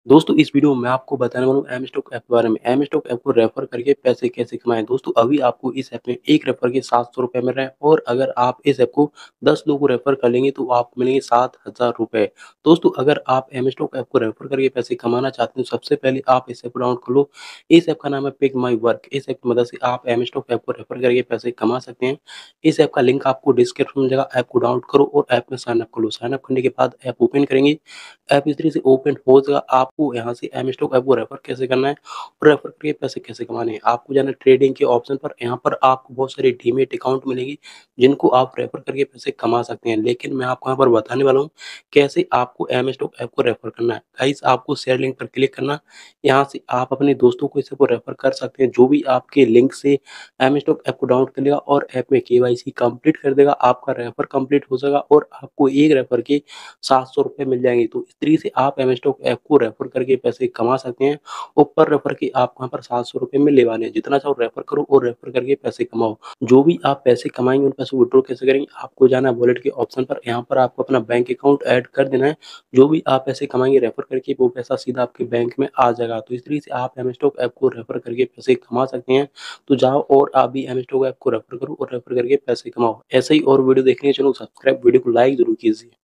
दोस्तों इस वीडियो में मैं आपको बताने वाला हूँ एमस्टॉक ऐप के बारे में। एमस्टॉक ऐप को रेफर करके पैसे कैसे कमाएँ। दोस्तों अभी आपको इस ऐप में एक रेफर के ₹700 मिल रहे हैं और अगर आप इस ऐप को 10 लोगों को रेफर कर लेंगे तो आपको मिलेंगे ₹7000। दोस्तों अगर आप एमस्टॉक ऐप को रेफर करके पैसे कमाना चाहते हैं तो सबसे पहले आप इस ऐप को डाउनलोड कर लो। इस ऐप का नाम है पिक माई वर्क। इस ऐप की मदद से आप एमस्टॉक ऐप को रेफर करके पैसे कमा सकते हैं। इस ऐप का लिंक आपको डिस्क्रिप्शन में मिलेगा। ऐप को डाउनलोड करो और ऐप में साइन अप कर लो। साइन अप करने के बाद ऐप ओपन करेंगे। ऐप इस तरीके से ओपन हो जाएगा। आपको यहाँ से एमस्टॉक ऐप को रेफर कैसे करना है और रेफर करके पैसे कैसे कमाने हैं। आपको जाना है ट्रेडिंग के ऑप्शन पर। यहाँ पर आपको बहुत सारे डीमैट अकाउंट मिलेंगे जिनको आप रेफर करके पैसे कमा सकते हैं। लेकिन मैं आपको यहाँ पर बताने वाला हूँ कैसे आपको एमस्टॉक ऐप को रेफर करना है। गाइस आपको शेयर लिंक पर क्लिक करना। यहाँ से आप अपने दोस्तों को इसे को रेफर कर सकते हैं। जो भी आपके लिंक से एमस्टॉक ऐप को डाउनलोड कर लेगा और ऐप में केवाईसी कंप्लीट कर देगा, आपका रेफर कंप्लीट हो जाएगा और आपको एक रेफर के ₹700 मिल जाएँगे। तो इस तरीके से आप एमस्टॉक ऐप को रेफर करके पैसे कमा सकते हैं और पर रेफर के आपको यहाँ पर ₹700 मिलने वाले हैं। जितना चाहो रेफर करो और रेफर करके पैसे कमाओ। जो भी आप पैसे कमाएँगे उन पैसों को विथड्रॉ कैसे करेंगे, आपको जाना है वॉलेट के ऑप्शन पर। यहाँ पर आपको अपना बैंक अकाउंट ऐड कर देना है। जो भी आप पैसे कमाएँगे रेफर करके वो पैसा सीधा आपके बैंक में आ जाएगा। तो इस तरीके से आप एमस्टॉक ऐप को रेफर करके पैसे कमा सकते हैं। तो जाओ और आप भी एमस्टॉक ऐप को रेफर करो और रेफर करके पैसे कमाओ। ऐसे ही और वीडियो देखने के लिए चैनल को सब्सक्राइब, वीडियो को लाइक ज़रूर कीजिए।